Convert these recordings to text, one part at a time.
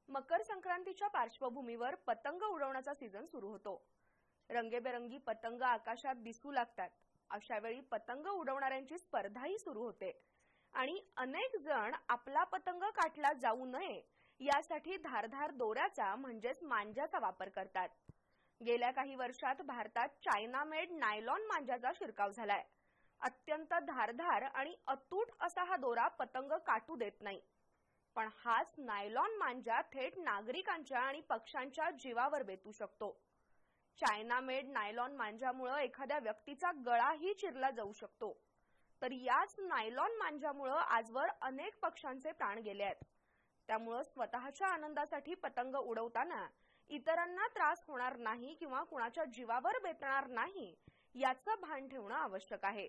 मकर संक्रांतीच्या पार्श्वभूमीवर पतंग उडवण्याचा सीझन सुरू होतो। रंगेबेरंगी पतंग आकाशात दिसू लागतात। अशा वेळी पतंग उडवणाऱ्यांची स्पर्धाही सुरू होते आणि अनेक जण आपला पतंग काटला जाऊ नये यासाठी धारधार दोऱ्याचा म्हणजेच मांजाचा वापर करतात। गेल्या काही वर्षात भारतात चायना मेड नायलॉन मांजाचा शिरकाव झालाय। अत्यंत धारधार आणि अतूट असा हा दोरा पतंग काटू देत नाही, पण हाच नायलॉन मांजा थेट नागरिकांच्या आणि पक्ष्यांच्या जीवावर बेतू शकतो। चायना मेड नायलॉन मांजामुळे एखाद्या व्यक्तीचा गळाही चिरला जाऊ शकतो, तर याच नायलॉन मांजामुळे आजवर अनेक पक्ष्यांचे प्राण गेले आहेत। त्यामुळे स्वतःच्या आनंदासाठी पतंग उडवताना इतरांना त्रास होणार नाही किंवा कुणाच्या जीवावर बेतणार नाही याचं भान ठेवणं आवश्यक आहे।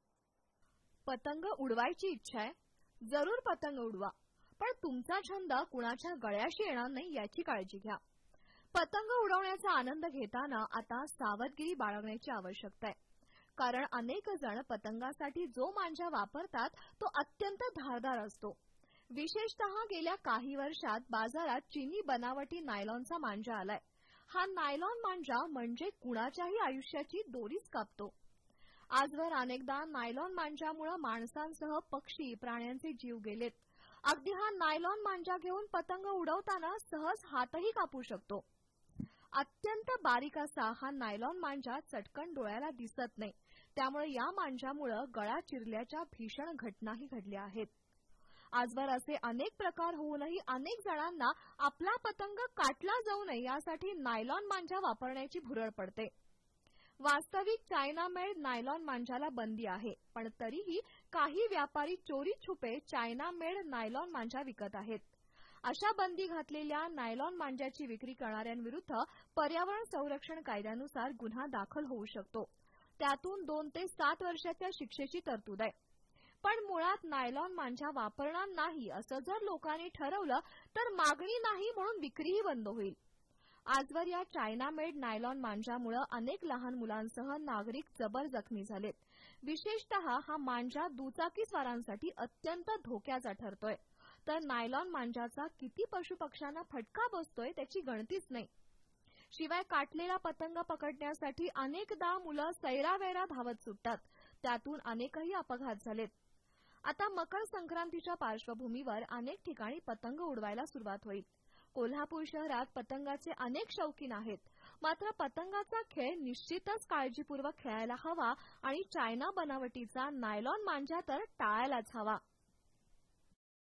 पतंग उडवायची इच्छा आहे, जरूर पतंग उडवा, पण तुमचा छंद कुणाच्या गळ्याशी येणार नाही याची काळजी घ्या। पतंग उडवण्याचा आनंद घेताना आता सावधगिरी बाळगण्याची आवश्यकता आहे, कारण अनेक जण पतंगासाठी जो मांजा वापरतात तो अत्यंत धारदार असतो। विशेषतः गेल्या काही वर्षात बाजारात चीनी बनावटी नायलॉनचा मांजा आलाय। हा नायलॉन मांजा म्हणजे कुणाच्याही आयुष्याची दोरीच कापतो। आजवर अनेकदा नायलॉन मांजामुळे माणसांसह पक्षी प्राण्यांचे जीव गेलेत। अगदी हा नायलॉन मांजा घेऊन पतंग उडवताना सहज हातही कापू शकतो। अत्यंत बारीक असा हा नायलॉन मांजा चटकन डोळ्याला दिसत नाही, त्यामुळे या मांजामुळे गळा चिरल्याच्या भीषण घटनाही घडल्या आहेत। आजवर असे अनेक प्रकार होऊनही अनेक जणांना आपला पतंग काटला जाऊ नये यासाठी नायलॉन मांजा वापरण्याची भुरळ पडते। वास्तविक चायना मेड नायलॉन मांजाला बंदी आहे, पण तरीही काही व्यापारी चोरी छुपे चायना मेड नायलॉन मांजा विकत आहेत। अशा बंदी घातलेल्या नायलॉन मांजाची विक्री करणाऱ्यांविरुद्ध पर्यावरण संरक्षण कायद्यानुसार गुन्हा दाखल होऊ शकतो। त्यातून 2 ते 7 वर्षाच्या शिक्षेची तरतूद आहे। पण मुळात नायलॉन मांजा वापरणार नाही असं जर लोकांनी ठरवलं तर मागणी नाही म्हणून विक्रीही बंद होईल। आजवर या चायना मेड नायलॉन मांजामुळे अनेक लहान मुलांसह नागरिक जबर जखमी झालेत। विशेषतः हा मांजा दुचाकीस्वारांसाठी अत्यंत धोक्याचा ठरतोय, तर नायलॉन मांजाचा किती पशुपक्ष्यांना फटका बसतोय त्याची गणतीच नाही। शिवाय काटलेला पतंग पकडण्यासाठी अनेकदा मुलं सैरावैरा धावत सुटतात, त्यातून अनेकही अपघात झालेत। आता मकर संक्रांतीच्या पार्श्वभूमीवर अनेक ठिकाणी पतंग उडवायला सुरुवात होईल। कोल्हापूर शहरात पतंगाचे अनेक शौकीन आहेत, मात्र पतंगाचा खेळ निश्चितच काळजीपूर्वक खेळायला हवा आणि चायना बनावटीचा नायलॉन मांजा तर टाळायलाच हवा।